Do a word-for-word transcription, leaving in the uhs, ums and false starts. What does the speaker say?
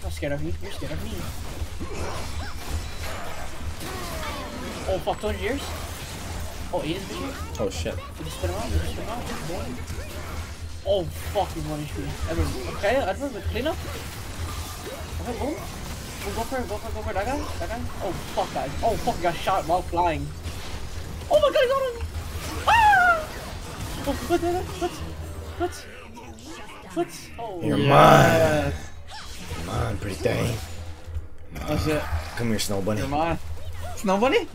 not scared of me. You're scared of me. Oh fuck, two hundred years? Oh, eight is the year? Oh shit. Did you spin him out? Did you spin him out? Oh fuck, he's one H P. Everyone. Okay, Edward with cleanup. Okay, boom. We'll go for it, go for it, go for it. That guy? That guy? Oh fuck, guys. Oh fuck, he got shot while flying. Oh my god, he got him! Ah! Oh, what, what, what? What? What? Oh, You're yeah. mine. Come on, pretty thing. That's it. Come here, Snowbunny. You're mine. Snowbunny?